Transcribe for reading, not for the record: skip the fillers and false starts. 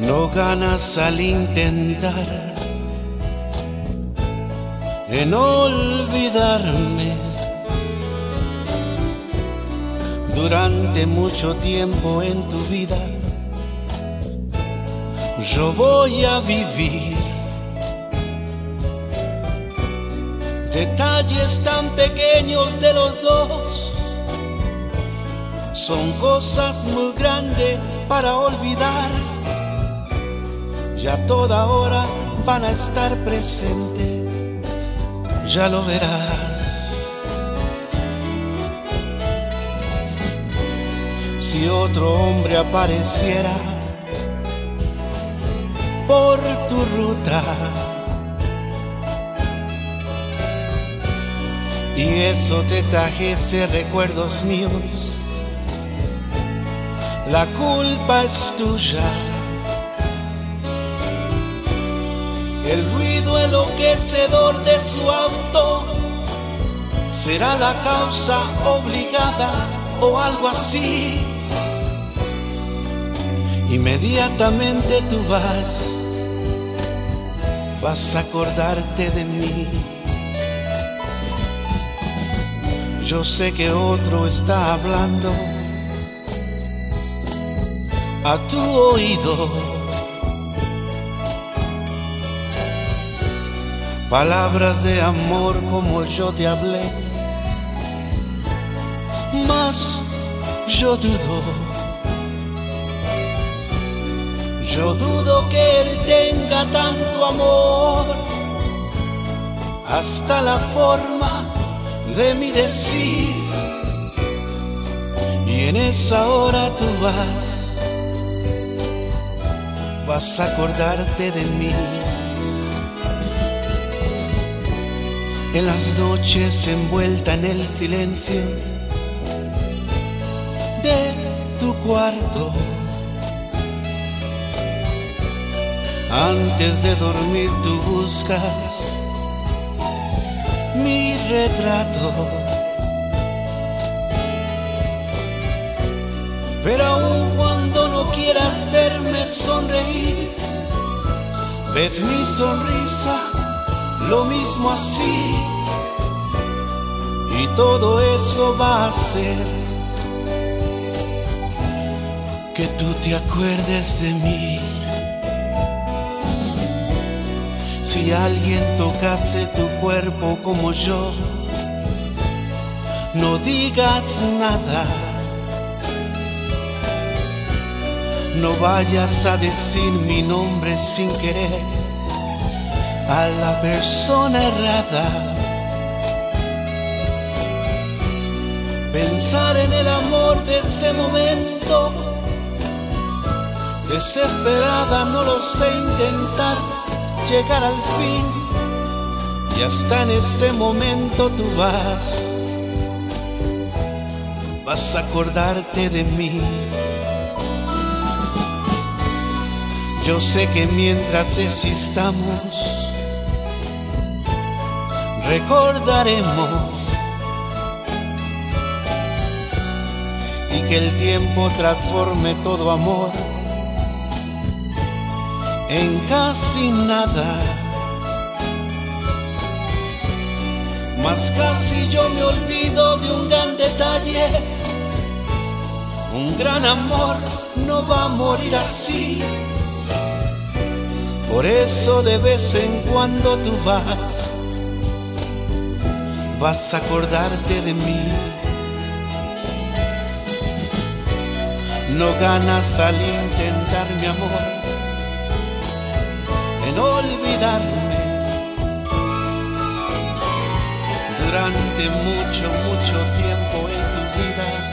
No ganas al intentar en olvidarme. Durante mucho tiempo en tu vida yo voy a vivir detalles tan pequeños de los dos. Son cosas muy grandes para olvidar. Ya toda hora van a estar presentes, ya lo verás. Si otro hombre apareciera por tu ruta y eso te trajese recuerdos míos, la culpa es tuya. El ruido enloquecedor de su auto será la causa obligada o algo así. Inmediatamente tú vas a acordarte de mí. Yo sé que otro está hablando a tu oído, palabras de amor como yo te hablé, mas yo dudo que él tenga tanto amor. Hasta la forma de mi decir, y en esa hora tú vas a acordarte de mí. En las noches envuelta en el silencio de tu cuarto, antes de dormir tú buscas mi retrato, pero aun cuando no quieras verme sonreír, ves mi sonrisa lo mismo así, y todo eso va a hacer que tú te acuerdes de mí. Si alguien tocase tu cuerpo como yo, no digas nada, no vayas a decir mi nombre sin querer a la persona errada. Pensar en el amor de ese momento, desesperada, no lo sé, intentar llegar al fin, y hasta en ese momento tú vas a acordarte de mí. Yo sé que mientras existamos recordaremos, y que el tiempo transforme todo amor en casi nada. Mas casi yo me olvido de un gran detalle. Un gran amor no va a morir así. Por eso de vez en cuando tú vas a acordarte de mí. No ganas al intentar, mi amor, en olvidarme. Durante mucho tiempo en tu vida